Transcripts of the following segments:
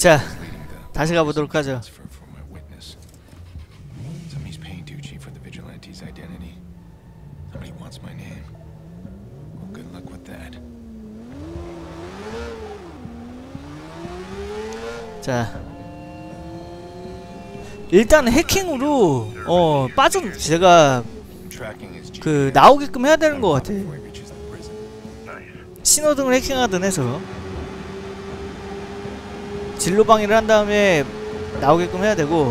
자, 다시 가보도록 하죠. 자, 일단 해킹으로 제가 그 나오게끔 해야 되는 것 같아. 신호등을 해킹하든 해서 진로 방해를 한 다음에 나오게끔 해야 되고.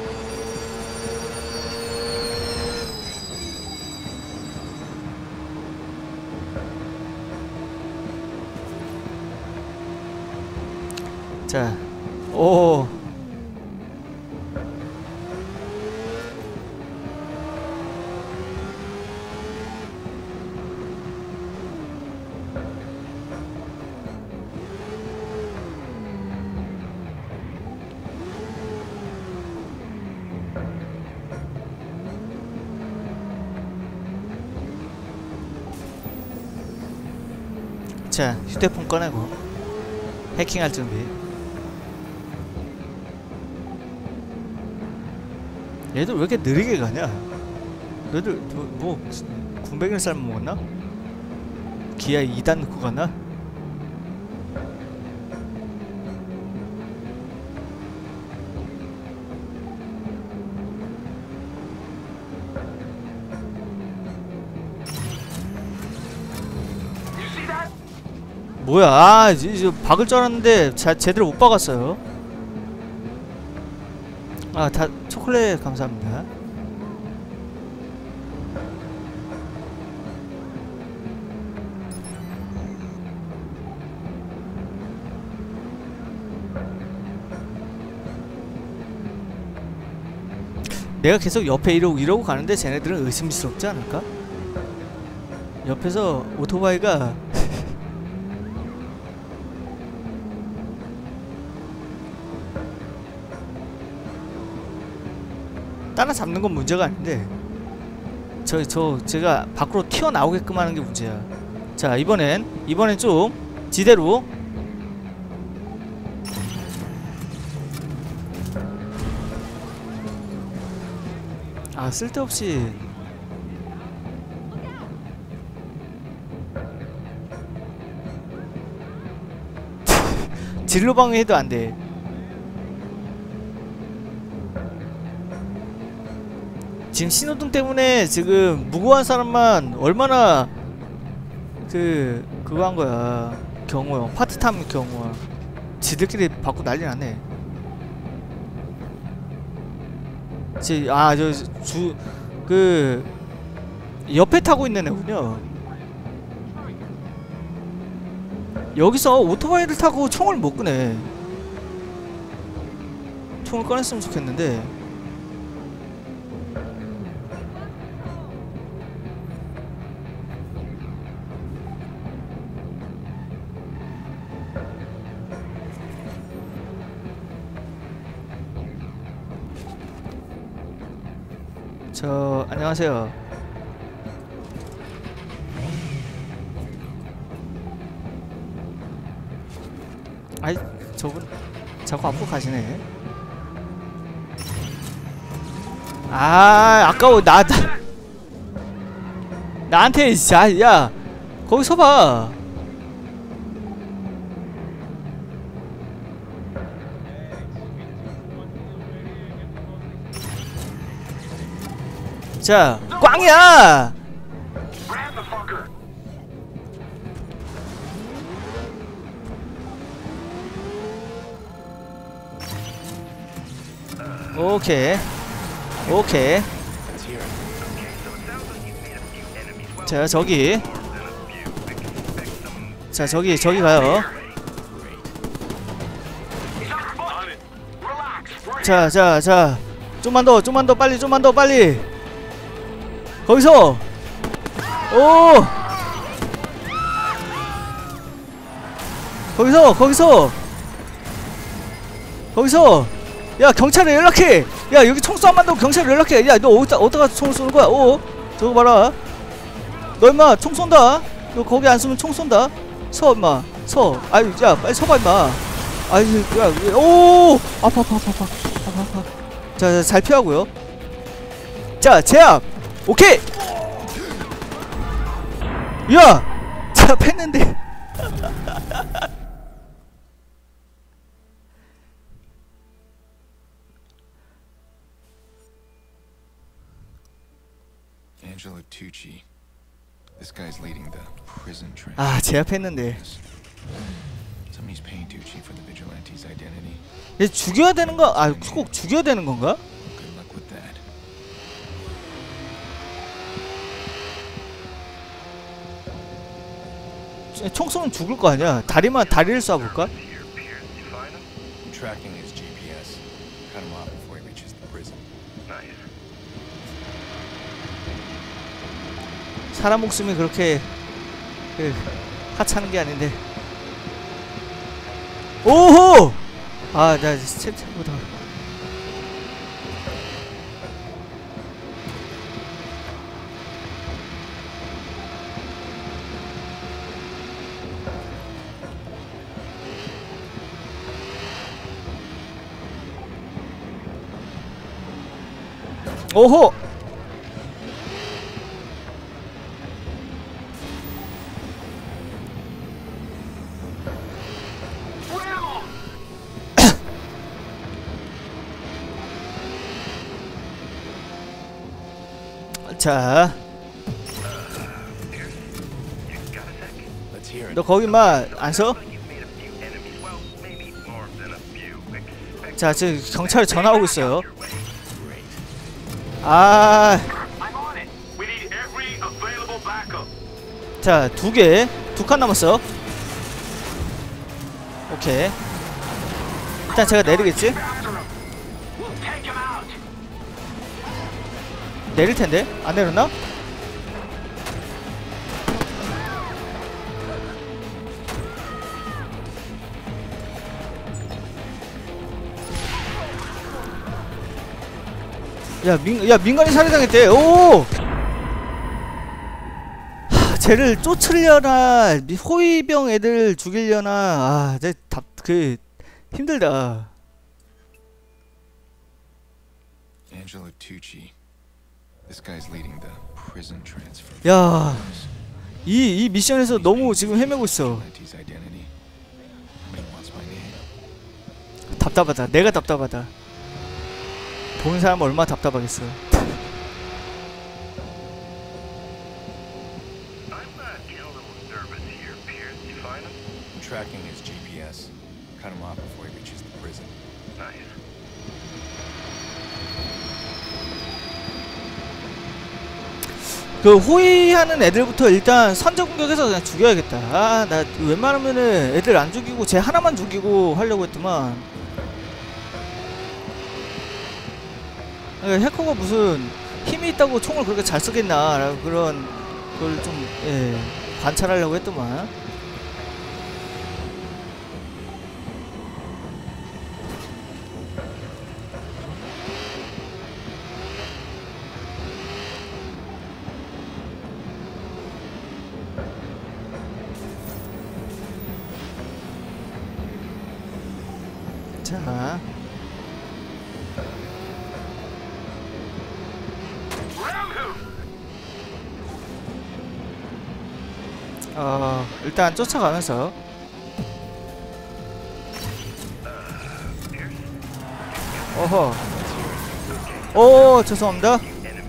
자, 오. 자, 휴대폰 꺼내고 해킹할 준비. 얘들 왜 이렇게 느리게 가냐? 너희들 뭐 군뱅이를 삶아 먹었나? 기아 2단 넣고 가나? 뭐야? 아, 이제 박을 줄 알았는데 제대로 못 박았어요. 아, 다 초콜릿 감사합니다. 내가 계속 옆에 이러고 가는데 쟤네들은 의심스럽지 않을까? 옆에서 오토바이가 따라잡는 건 문제가 아닌데 제가 밖으로 튀어나오게끔 하는 게 문제야. 자, 이번엔 좀 지대로. 아, 쓸데없이 진로 방해해도 안 돼. 지금 신호등 때문에 지금 무고한 사람만 얼마나 그거 한 거야. 경호형, 파트타임 경호형. 지들끼리 받고 난리 나네. 옆에 타고 있는 애군요. 여기서 오토바이를 타고 총을 못 끄네. 총을 꺼냈으면 좋겠는데. 안녕하세요. 아이, 저분 자꾸 앞으로 가시네. 아, 아까워. 나한테 야, 거기 서봐. 자, 꽝이야! 오케이. 자, 저기 가요. 자. 좀만 더 빨리. 거기서 야, 경찰에 연락해. 야, 여기 총쏘 안 만들고 경찰에 연락해. 야, 너 어디다가 총을 쏘는 거야? 저거 봐라. 너 임마 총 쏜다. 너 거기 안 쏘면 총 쏜다. 서 임마. 아유, 야, 빨리 서봐 임마. 아이 야, 오 아파 아파 아파 아파 아파 아파. 자, 잘 피하고요. 자, 제압 오케이. 야 제압했는데. Angelo Tucci. This guy's leading the prison trend. 아 제압했는데. Somebody's paying Tucci for the vigilante's identity. 얘 죽여야 되는 거? 아 꼭 죽여야 되는 건가? Good luck with that. 총 쏘면 죽을 거 아니야. 다리를 쏴볼까? I'm tracking his GPS. Cut him off before he reaches the prison. 사람 목숨이 그렇게 하찮은 게 아닌데. 오호! 아, 나 스텝보다. 오호! 자, Let's hear it. 너 거기만 안 서? 자, 지금 경찰에 전화 오고 있어요. 아, 자, 두 칸 남았어. 오케이. 일단 제가 내리겠지? 내릴 텐데? 안 내렸나? 야, 민간인 살해당했대. 오! 하, 쟤를 쫓으려나, 호위병 애들 죽이려나, 아, 힘들다. Angelo Tucci. This guy's leading the prison transfer. 야, 이 미션에서 너무 지금 헤매고 있어. Vigilante's identity. Somebody wants my name. 답답하다. 내가 답답하다. 보는 사람 얼마나 답답하겠어. I'm tracking his GPS. Cut him off before he reaches the prison. 그 호위하는 애들부터 일단 선제 공격해서 그냥 죽여야겠다. 아, 나 웬만하면은 애들 안 죽이고 쟤 하나만 죽이고 하려고 했더만. 해커가 무슨 힘이 있다고 총을 그렇게 잘 쓰겠나 라고 그런 걸 좀 관찰하려고 했더만. 자, 일단 쫓아가면서. 어허. 오, 죄송합니다.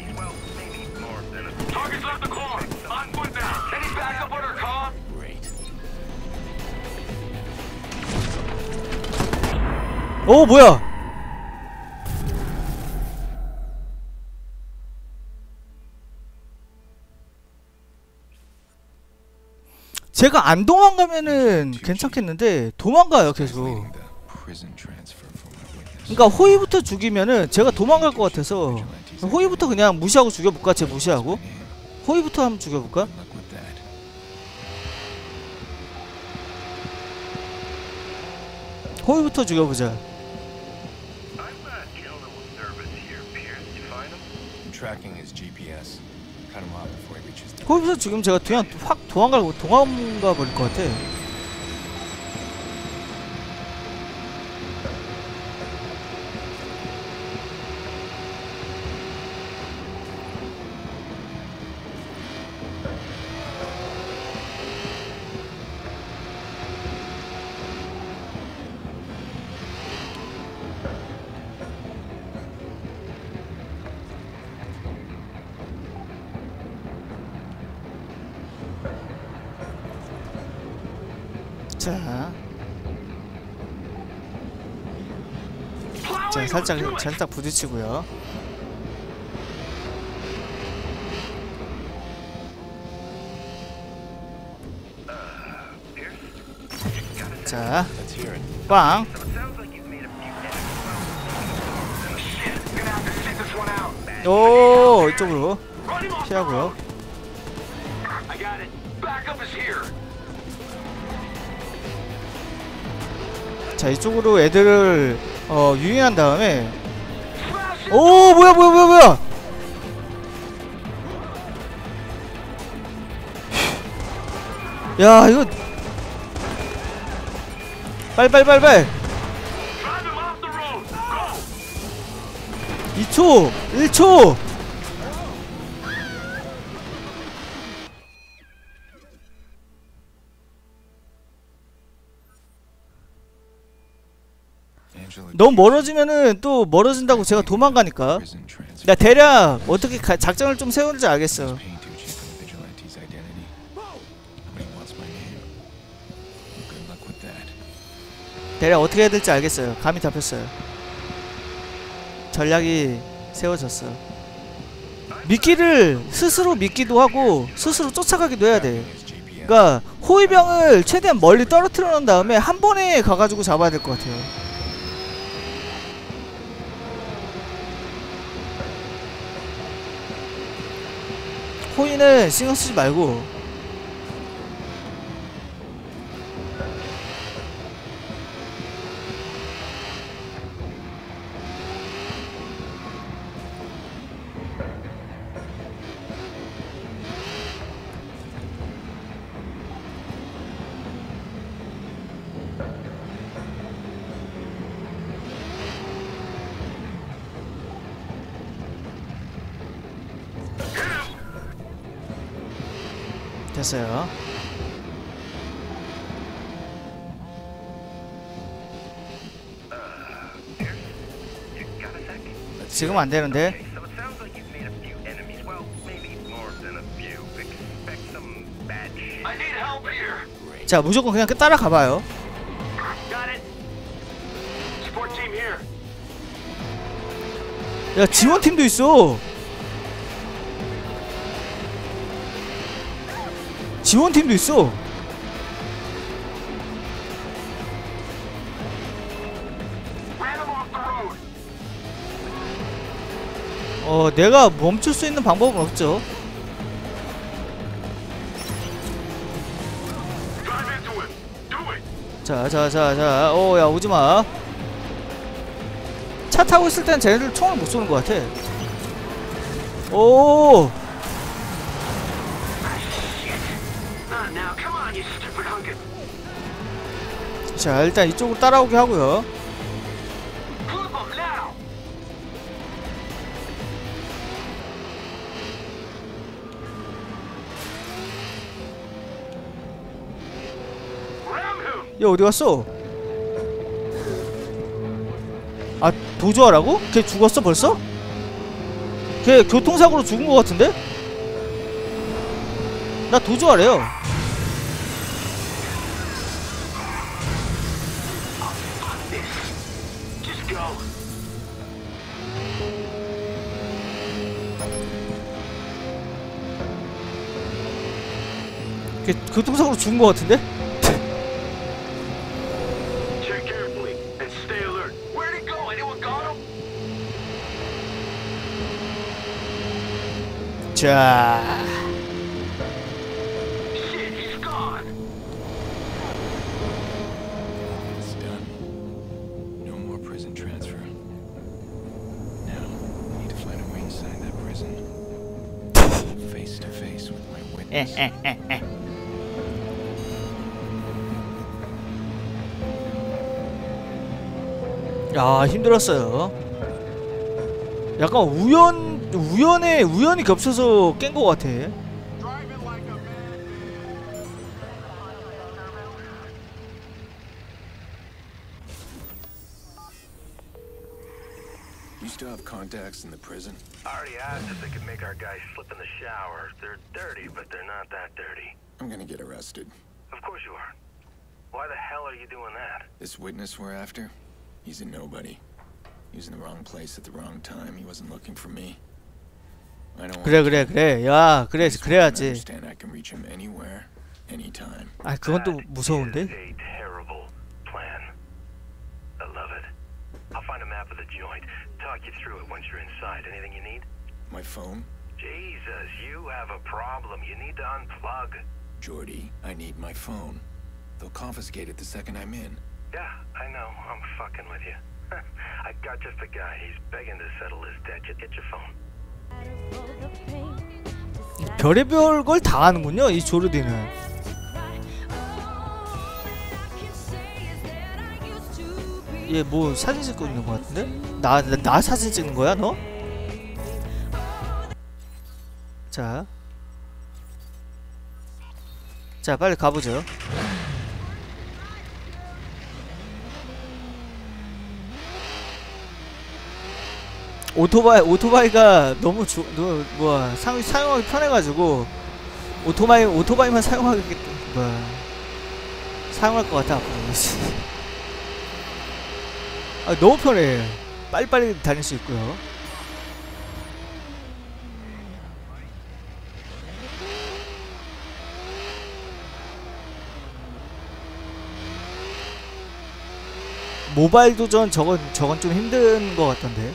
오, 뭐야? 제가 안 도망가면은 괜찮겠는데 도망가요 계속. 그러니까 호위부터 죽이면은 제가 도망갈 것 같아서 호위부터 그냥 무시하고 죽여볼까? 쟤 무시하고 호위부터 한번 죽여볼까? 호위부터 죽여보자. 호위부터 지금 제가 그냥 확 도망가 버릴 것 같아. 자, 자 살짝 부딪히고요. 자, 빵. 오, 이쪽으로 피하고요. 자, 이쪽으로 애들을 유인한 다음에 오, 뭐야. 야, 이거 빨리 2초 1초. 너무 멀어지면은 또 멀어진다고 제가 도망가니까. Prison transfer. 나 대략 어떻게 작전을 좀 세우는지 알겠어. Paying Tucci for the vigilante's identity. But he wants my name. Good luck with that. 대략 어떻게 해야 될지 알겠어요. 감이 잡혔어요. 전략이 세워졌어. 미끼를 스스로 믿기도 하고 스스로 쫓아가기도 해야 돼. 그러니까 호위병을 최대한 멀리 떨어뜨려 놓은 다음에 한 번에 가가지고 잡아야 될 것 같아요. 호위는 신경 쓰지 말고. 됐어요. 지금 안 되는데. 자, 무조건 그냥 따라가봐요. 야, 지원팀도 있어. 지원팀도 있어. 내가 멈출 수 있는 방법은 없죠. 자, 야, 오지마. 차 타고 있을 땐 쟤네들 총을 못 쏘는 것 같아. 오! 자, 일단 이쪽으로 따라오게 하고요. 얘 어디 갔어? 아, 도주하라고? 걔 죽었어 벌써? 걔 교통사고로 죽은 것 같은데? 나 도주하래요. 걔 교통사고로 죽은 것 같은데? 자, It's done. No more prison transfer. Now, I need to find a way inside that prison. Face to face with my witness. 야, 힘들었어요. 약간 우연히 겹쳐서 깬 것 같아. You still have contacts in the prison? I already asked if they could make our guys slip in the shower. They're dirty, but they're not that dirty. I'm gonna get arrested. Of course you are. Why the hell are you doing that? This witness we're after, he's a nobody. He was in the wrong place at the wrong time. He wasn't looking for me. I don't 그래 그래 그래. 야 그래 I just want him to 그래야지. understand I can reach him anywhere, anytime. 아 그건 또 That 무서운데. is a terrible plan. I love it. I'll find a map of the joint. Talk you through it once you're inside. Anything you need? My phone? Jesus, you have a problem. You need to unplug. Jordy, I need my phone. They'll confiscate it the second I'm in. Yeah, I know. I'm fucking with you. I got just the guy. He's begging to settle his debt. Get your phone. 별의별 걸 다 하는군요 이 조르디는. 얘 뭐 사진 찍고 있는 거 같은데? 나 사진 찍는 거야 너? 자 빨리 가보죠. 오토바이가 너무 사용하기 편해가지고 오토바이만 사용할 것 같아 앞으로. 아, 너무 편해. 빨리빨리 다닐 수 있고요. 모바일 도전 저건 좀 힘든 것 같던데.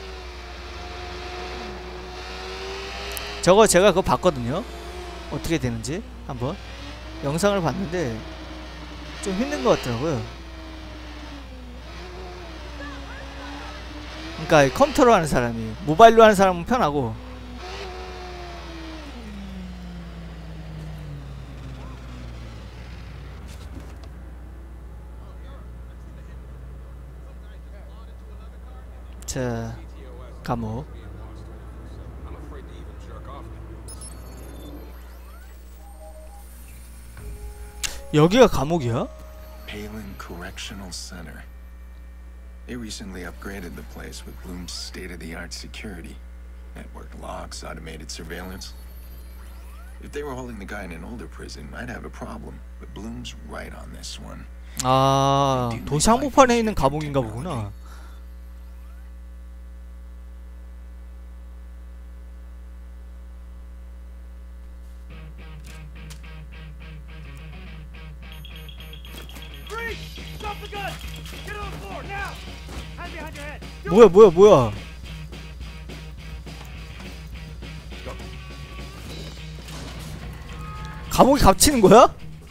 저거 제가 그거 봤거든요. 어떻게 되는지 한번 영상을 봤는데 좀 힘든 것 같더라고요. 그러니까 컴퓨터로 하는 사람이 모바일로 하는 사람은 편하고. 자 감옥. 여기가 감옥이야? Palin Correctional Center. They recently upgraded the place with Bloom's state-of-the-art security. Networked locks, automated surveillance. If they were holding the guy in an older prison, I'd have a problem. But Bloom's right on this one. 아, 도시 한복판에 있는 감옥인가 보구나. 뭐야 감옥에 갇히는 거야?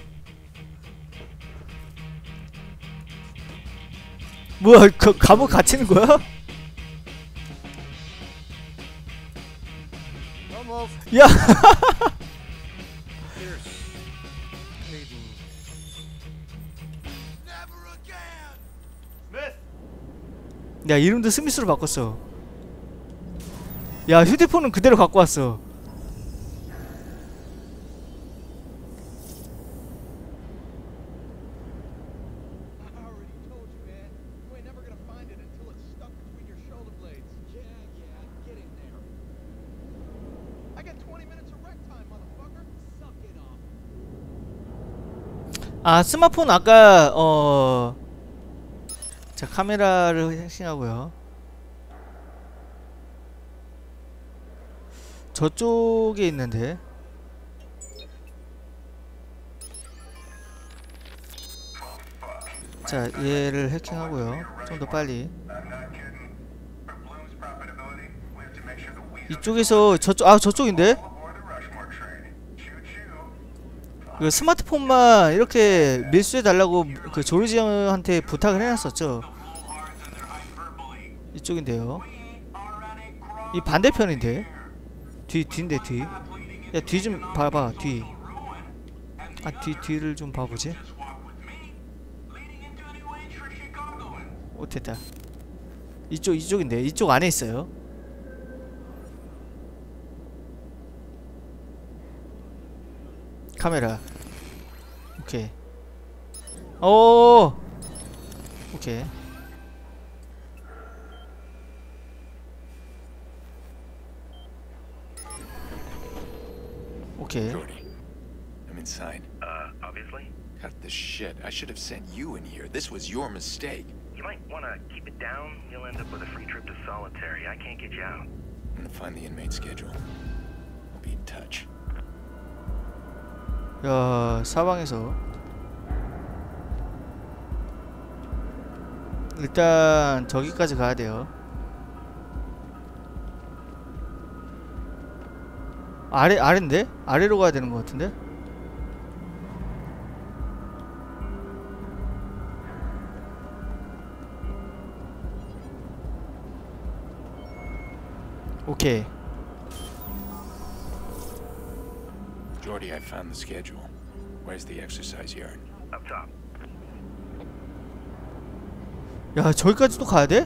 뭐야 감옥 갇히는 거야? 야 야 이름도 스미스로 바꿨어. 야 휴대폰은 그대로 갖고 왔어. 아 스마트폰 아까 자 카메라를 해킹하고요. 저쪽에 있는데 자 얘를 해킹하고요. 좀 더 빨리 이쪽에서 저쪽인데 그 스마트폰만 이렇게 밀수해 달라고 그 조르지 형한테 부탁을 해놨었죠. 이쪽인데요. 이 반대편인데 뒤인데 뒤. 야 뒤 좀 봐봐 뒤. 아 뒤를 좀 봐보지. 오 됐다. 이쪽인데 이쪽 안에 있어요. 카메라. 오케이. 오. 오케이. 오케이. Jordy, I'm inside. Obviously. Cut the shit. I should have sent you in here. This was your mistake. You might want to keep it down. You'll end up with a free trip to solitary. I can't get you out. I'm gonna find the inmate schedule. I'll be in touch. 야, 사방에서 일단 저기까지 가야 돼요. 아래인데? 아래로 가야 되는 것 같은데? 오케이. Jordy, I found the schedule. Where's the exercise yard? Up top. 야, 저기까지도 가야 돼?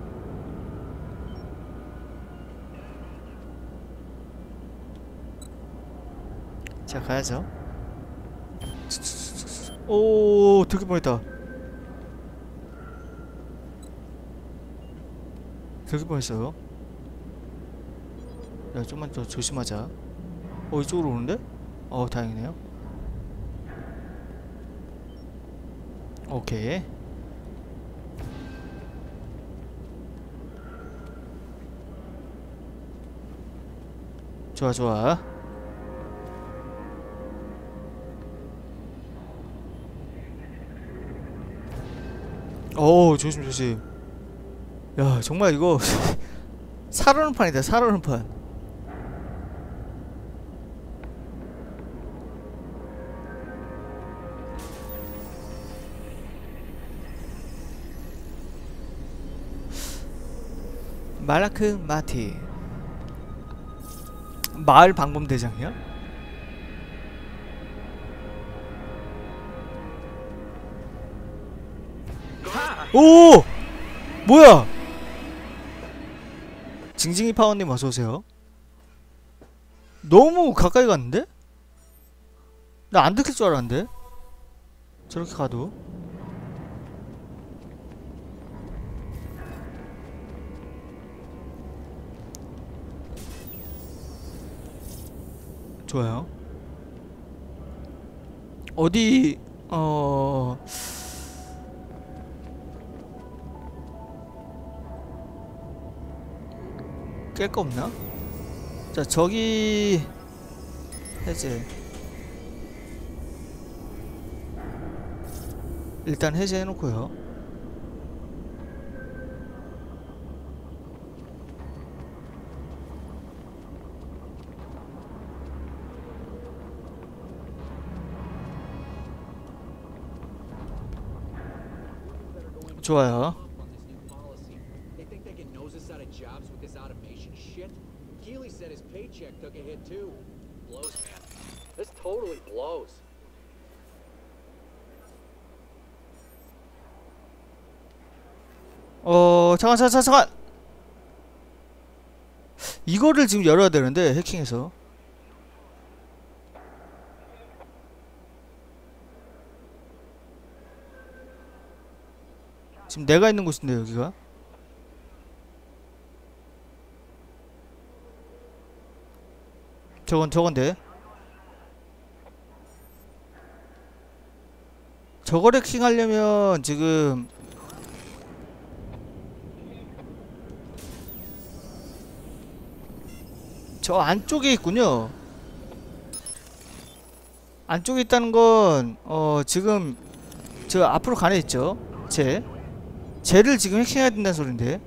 자, 가야죠. 오, 들킬 뻔했다. 들킬 뻔했어요. 야, 좀만 더 조심하자. 이쪽으로 오는데? 다행이네요. 오케이. 좋아, 좋아. 조심, 조심. 야, 정말 이거 살아오는 판이다, 살아오는 판. 마라크 마티 마을 방범대장이야? 오! 뭐야? 징징이 파워님 어서오세요. 너무 가까이 갔는데? 나 안 들킬 줄 알았는데? 저렇게 가도 좋아요. 어디 깰 거 없나? 자, 저기 해제. 일단 해제해 놓고요. 좋아요. They think they can nose us out of jobs with this automation shit? Keeley said his paycheck took a hit too. Blows, man. This totally blows. 잠깐. 이거를 지금 열어야 되는데, 해킹해서. 지금 내가 있는 곳인데, 여기가. 저건데. 저걸 해킹하려면 지금 저 안쪽에 있군요. 안쪽에 있다는 건 지금 저 앞으로 가네 있죠. 쟤를 지금 해킹해야 된다는 소린데.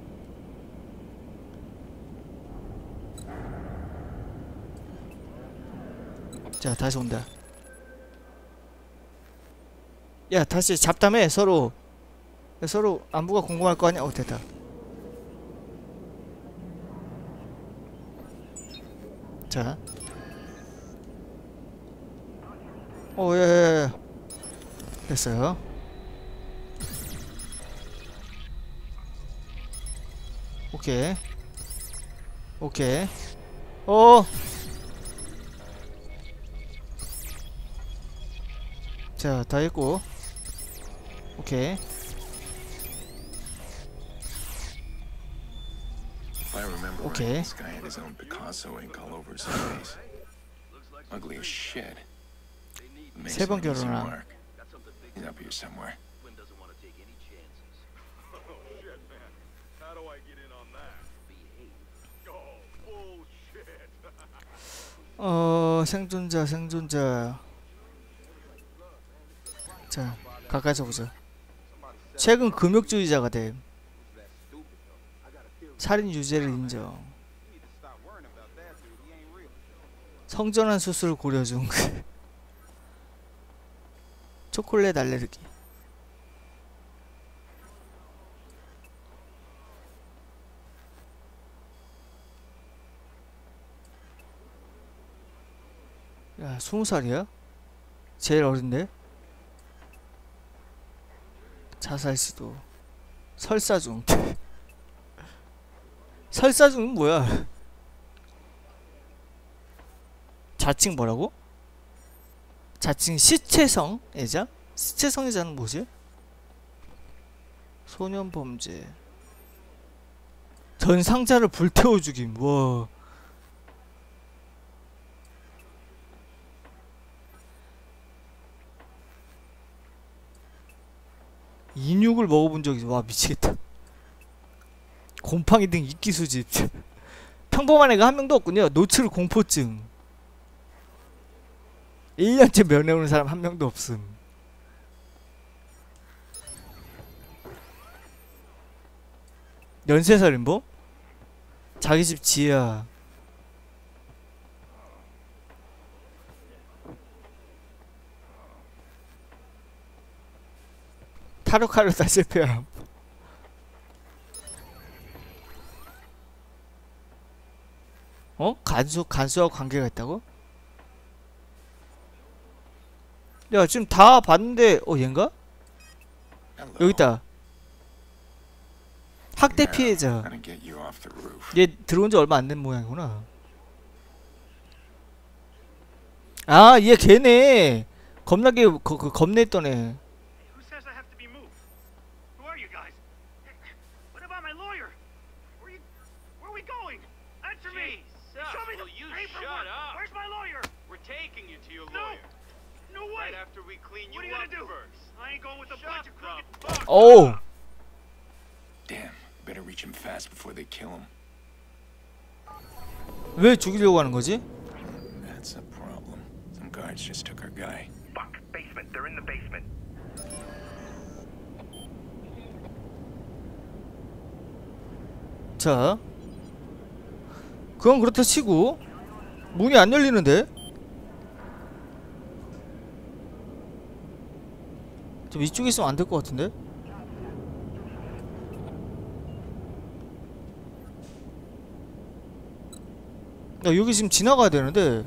자, 다시 온다. 야, 다시 잡담해. 서로 안부가 궁금할 거 아니야. 됐다. 자, 예. 됐어요. 오케이. 자, 다 했고. 오케이. If I remember right, Okay. this guy had his own Picasso ink all over his face. Ugly as shit. Makes 세 번 like easy 결혼한. work. He's up here somewhere. Quinn doesn't want to take any chances. Oh shit, man. How do I get in on that? Behave. Oh, bullshit. 생존자. 자, 가까이서 보자. 최근 금욕주의자가 됨. 살인 유죄를 인정. 성전환 수술 고려 중. 초콜릿 알레르기. 야, 20살이야? 제일 어린데? 자살 시도. 설사 중. 설사 중은 뭐야? 자칭 뭐라고? 자칭 시체성 애자? 시체성 애자는 뭐지? 소년 범죄. 전 상자를 불태워 죽임. 와. 인육을 먹어본 적이. 와, 미치겠다. 곰팡이 등 이끼 수집. 평범한 애가 한 명도 없군요. 노출 공포증. 1년째 면회오는 사람 한 명도 없음. 연쇄살인범? 자기 집 지하. 타로카르 다 실패함. 어? 간수하고 관계가 있다고? 야, 지금 다 봤는데, 얘인가? Hello. 여기 있다. 학대 Now, 피해자. Gonna get you off the roof. 얘 들어온 지 얼마 안 된 모양이구나. 아, 얘 걔네. 겁나게 겁내했던 애. Who says I have to be moved? Who are you guys? What about my lawyer? Where are we going? Answer me! Show me the Will you paperwork! shut up? Where's my lawyer? We're taking you to your No! lawyer. No way! Right after we clean you What are you up gonna do? first. I ain't going with a Shut bunch of the crooked... fuck 오. Damn. Better reach him fast before they kill him. 왜 죽이려고 하는 거지? That's a problem. Some guards just took our guy. Fuck! Basement! They're in the basement! 자, 그건 그렇다 치고 문이 안 열리는데? 좀 이쪽에 있으면 안 될 것 같은데? 야, 여기 지금 지나가야 되는데.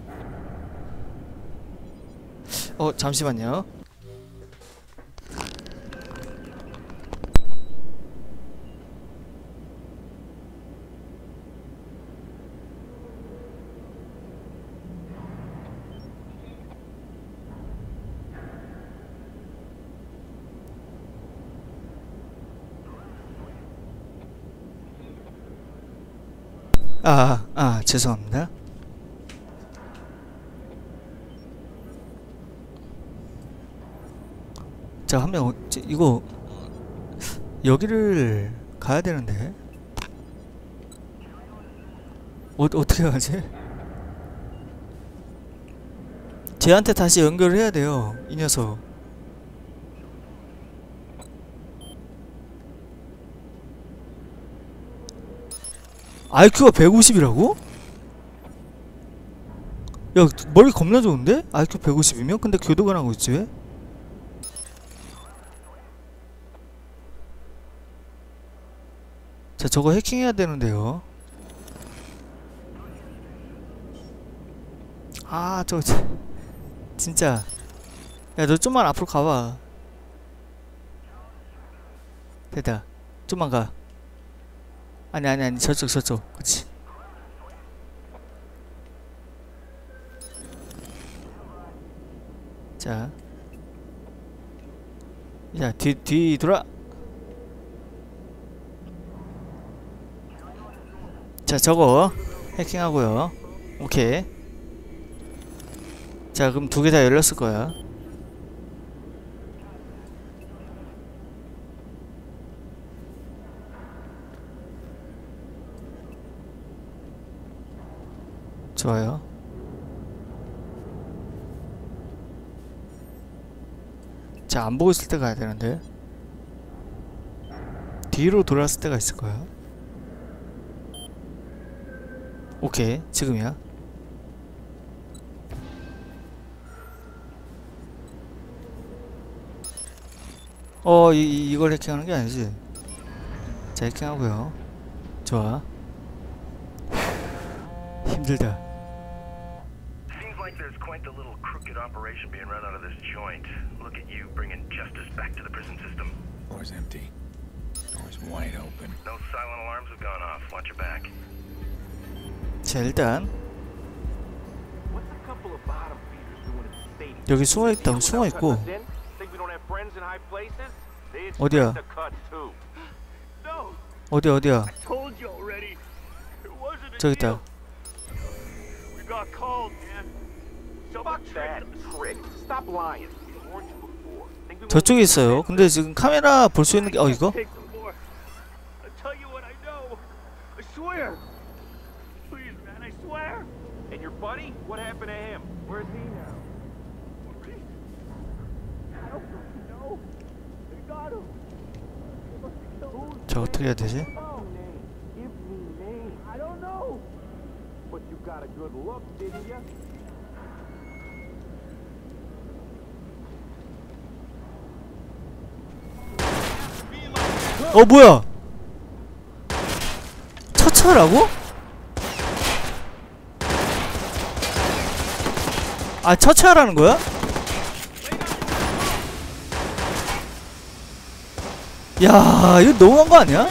잠시만요. 죄송합니다. 자, 한 명, 이거, 여기를 가야 되는데. 어떻게 가지? 쟤한테 다시 연결을 해야 돼요, 이 녀석. IQ가 150이라고? 야, 머리 겁나 좋은데? IQ 150이면? 근데 교도관 하고 있지 왜? 자, 저거 해킹해야 되는데요. 저거 진짜. 야, 너 좀만 앞으로 가봐. 됐다. 좀만 가. 아니, 저쪽. 그치. 자. 야, 뒤 돌아. 자, 저거 해킹하고요. 오케이. 자, 그럼 두 개 다 열렸을 거야. 좋아요. 자, 안 보고 있을 때 가야 되는데. 뒤로 돌았을 때가 있을 거야. 오케이, 지금이야. 이걸 해킹하는 게 아니지. 자, 해킹하고요. 좋아. 힘들다. Seems like there's quite the little crooked operation being run out of this joint. Look at you bringing justice back to the prison system. Door's empty. Door's wide open. No silent alarms have gone off. Watch your back. 자, 일단 What's a couple of bottom feeders doing at the stadium? 여기 숨어있다. 숨어있고. Think we don't have friends in high places? They 어디야? expect a cut too. No, 어디야? Told you already. It wasn't a 저기 deal. 있다. We got called, man. Someone Fuck that tricked us. trick. Stop lying. We warned you before. Think we 저쪽에 won't 있어요. get 근데 지금 카메라 볼 수 있는 게 이거? Take some more. I'll tell you what I know. I swear. Please, man, I swear. And your buddy? What happened to him? Where's he now? I don't fucking know. They got him. They must have killed him. 저 어떻게 해야 되지? Oh, name. Give me name. I don't know. But you got a good look, didn't you? 뭐야? 처처라고? 아, 처처라는 거야? 야, 이거 너무한 거 아니야?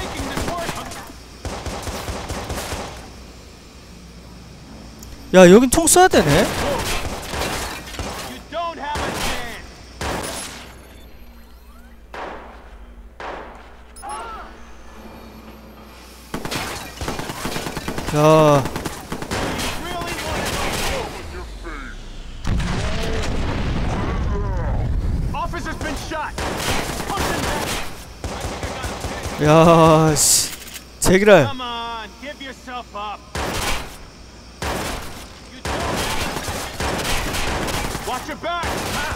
야, 여긴 총 쏴야 되네. You don't have a chance. 야, Officer's been shot. 야, 씨, 제기랄. Come on, give yourself up. Watch your back.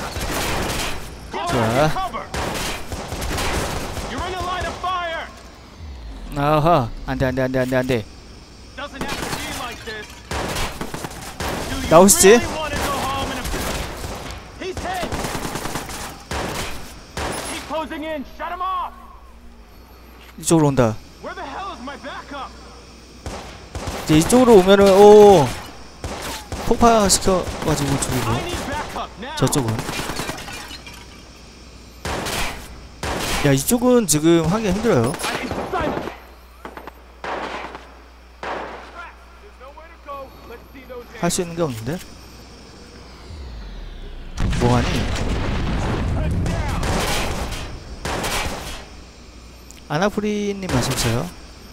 좋아. Cover. You're in a line of fire. 아하, 안돼. Doesn't have to be like this. Do you 나오시지? really want to go home in a... He's hit. Keep closing in. Shut him off. 이쪽으로 온다. Where the hell is my backup? 이제 이쪽으로 오면은 오 폭파 시켜가지고 I 죽이고 need backup now. 저쪽은 야 이쪽은 지금 하기 힘들어요. Silence. There's nowhere to go. Let's see those hands. 할 수 있는 게 없는데 뭐하니? 아나프리님 말씀하세요.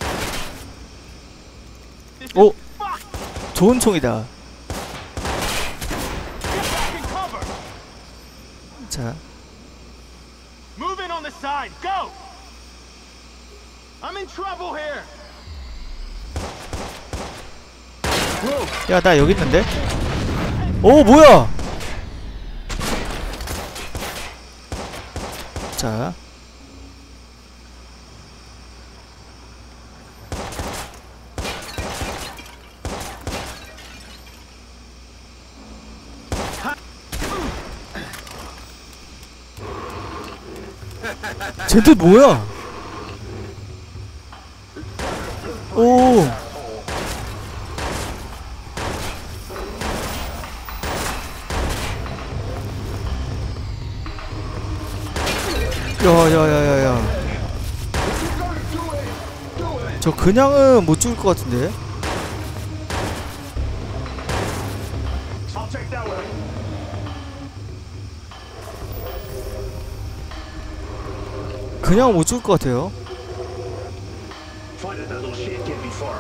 오 좋은 총이다. Get back and cover. 자 Move in on the side. Go. I'm in trouble here. 야 나 여기 있는데? 오 뭐야? 자 쟤들 뭐야? 오 야야야야야 저 그냥은 못 죽을 것 같은데. I'll take that one. 그냥 못 죽을 것 같아요. Find that little shit can't be far.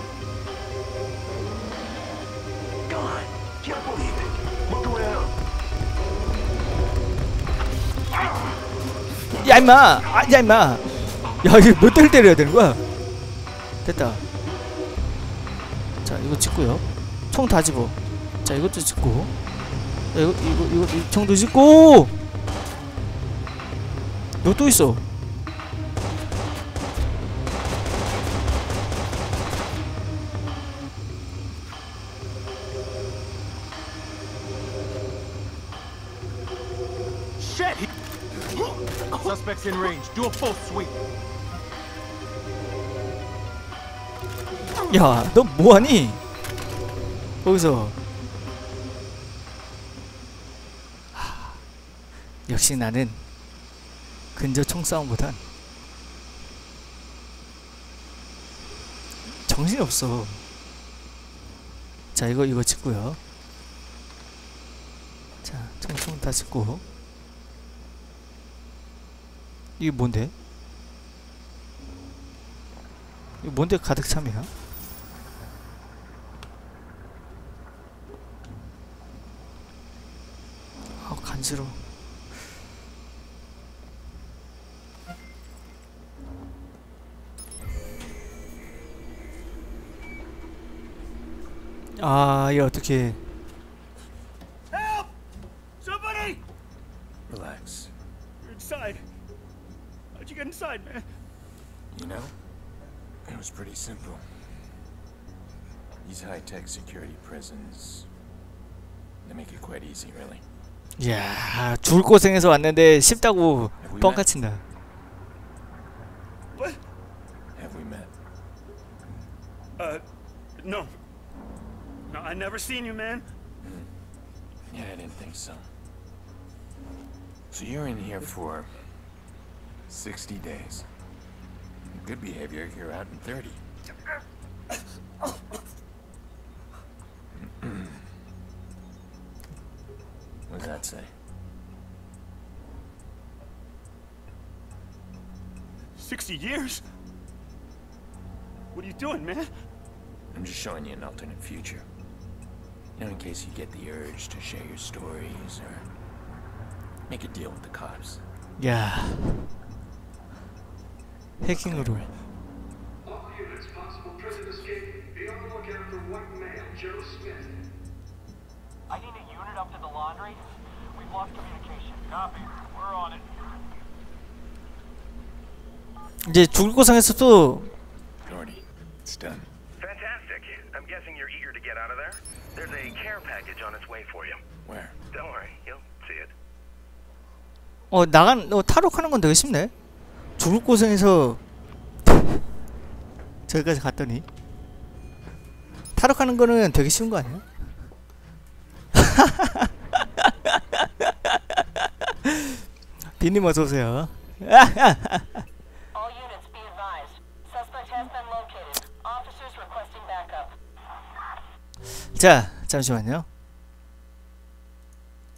God, can't believe it. Look around. 야 임마! 아, 야 임마! 야 이게 몇 대를 때려야 되는 거야? 됐다. 자 이거 찍고요. 총 다 집어. 자, 이것도 집고. 야, 이거 이 총도 집고. 이거 또 있어. Shit! Suspects in range. Do a full sweep. 야, 너 뭐하니? 거기서. 역시 나는 근저 총싸움보단 정신이 없어. 자, 이거 찍고요. 자, 총 다 찍고. 이게 뭔데? 이거 뭔데 가득 참이야? 아, 간지러워. 아, 얘 어떻게? Help! Somebody! Relax. You're inside. How'd you get inside, man? You know, it was pretty simple. These high-tech security prisons, they make it quite easy, really. 이야, 죽을 고생해서 왔는데 쉽다고 뻥카친다. What? Have we met? No. No, I never seen you, man. Yeah, I didn't think so. So you're in here for 60 days. In good behavior, you're out in 30. What does that say? 60 years? What are you doing, man? I'm just showing you an alternate future. You know, in case you get the urge to share your stories or make a deal with the cops. 야, 해킹으로. All units, possible prison escape. Be on the lookout for white male Joe Smith. I need a unit up to the laundry. We've lost communication. Copy. We're on it. 이제 죽을 고생해서 또. Gordy, it's done. Fantastic. I'm guessing you're eager to get out of there? There's a care package on its way for you. Where? Don't worry, you'll see it. 탈옥하는 건 되게 쉽네. 죽을 고생해서 저기까지 갔더니 탈옥하는 거는 되게 쉬운 거 아니야? 빈님 어서 오세요. All units be advised. Suspect has been located. Officers requesting backup. 자, 잠시만요.